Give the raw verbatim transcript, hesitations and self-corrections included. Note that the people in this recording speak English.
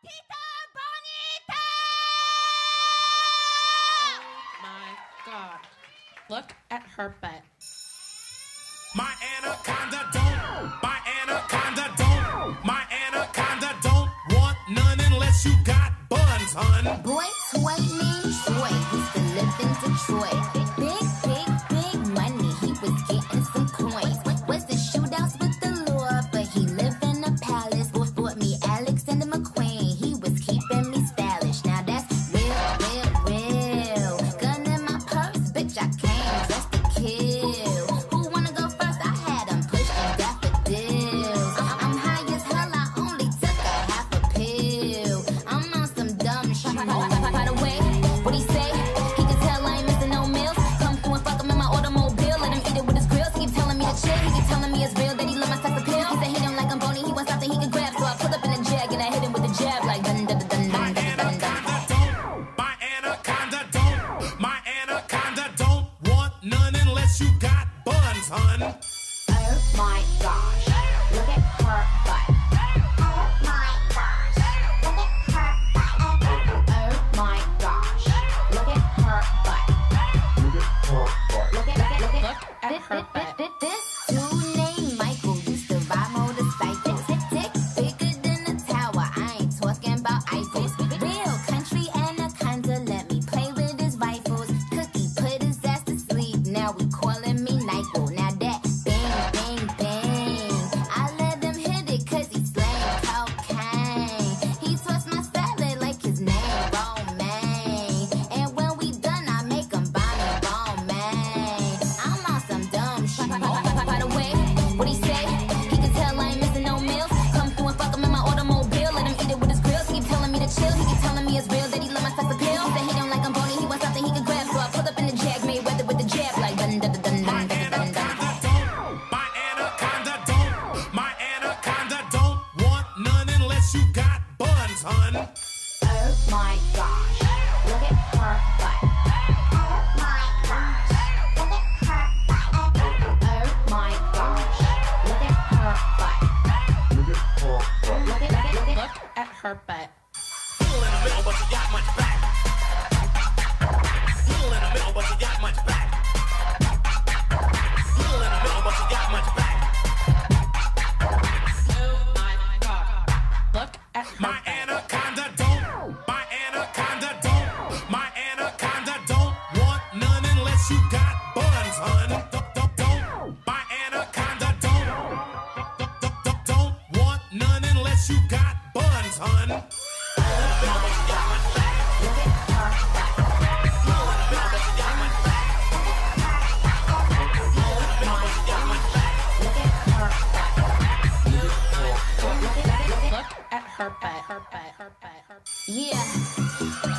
Tita Bonita! Oh my God. Look at her butt. My anaconda don't, my anaconda don't, my anaconda don't want none unless you got buns, hun. Boy, toy named Troy used to live in Detroit. Big, big, big money, he was getting some coins. Was the shootouts with the law, but he lived in a palace. Bought me Alexander McQueen, he was keeping me stylish. Now that's real, real, real. Gun in my purse, bitch, I came just to kill. Who wanna go first? I had him pushing daffodils. I'm high as hell, I only took a half a pill. I'm on some dumb shit. By the way, what he say? He can tell I ain't missing no meals. Come through and fuck him in my automobile. Let him eat it with his grills. He keep telling me to chill. He keep telling me it's real that he love my sex appeal. He said he don't like I'm bony. He wants something he can grab. So I pull up in a jag and I hit him with a jab like dun dun dun My dun dun dun dun. anaconda don't, my anaconda don't, my anaconda don't want none unless you got buns, hun. Oh my gosh, look at her butt. Oh my gosh, look at her butt. Oh my gosh, look at her butt. Look at, look at, look at, Look at her butt. This, this dude named Michael used to ride motorcycles. Tick, tick, bigger than a tower. I ain't talking about Eiffels. Real country anaconda, let me play with his rifles. Cookie put his ass to sleep. Now we calling me Nyquil. Now that bang, bang, bang. I let him hit it cause he slang cocaine. He twists my salad like his name Romaine. And when we done, I make him buy me Romaine. I'm on some dumb shit. By the way, what he say? He can tell I ain't missing no meals. Come through and fuck him in my automobile. Let him eat it with his grills. He keep telling me to chill. He keep telling me it's real that he love my sex appeal. That he don't like I'm bony. He wants something he can grab. So I pull up in the jag, made weather with the jab like dun dun dun dun My dun dun dun. anaconda don't, my anaconda don't, my anaconda don't want none unless you got buns, hun. Oh my gosh, look at her butt. Oh my gosh, look at her butt. Oh my gosh, look at her butt. Look at, look at, look at. Look at her butt. Little in the middle, but you got much back. Little in the middle, but you got much back. Little in the middle, but you got much back. Oh my God. Look at her My butt. anaconda don't, my anaconda don't, my anaconda don't want none unless you got buns, hun. Don't, don't, don't, my anaconda don't, don't, don't, don't, don't want none unless you got buns, hun. Look at her butt. Her butt. Her butt. Her butt. Yeah.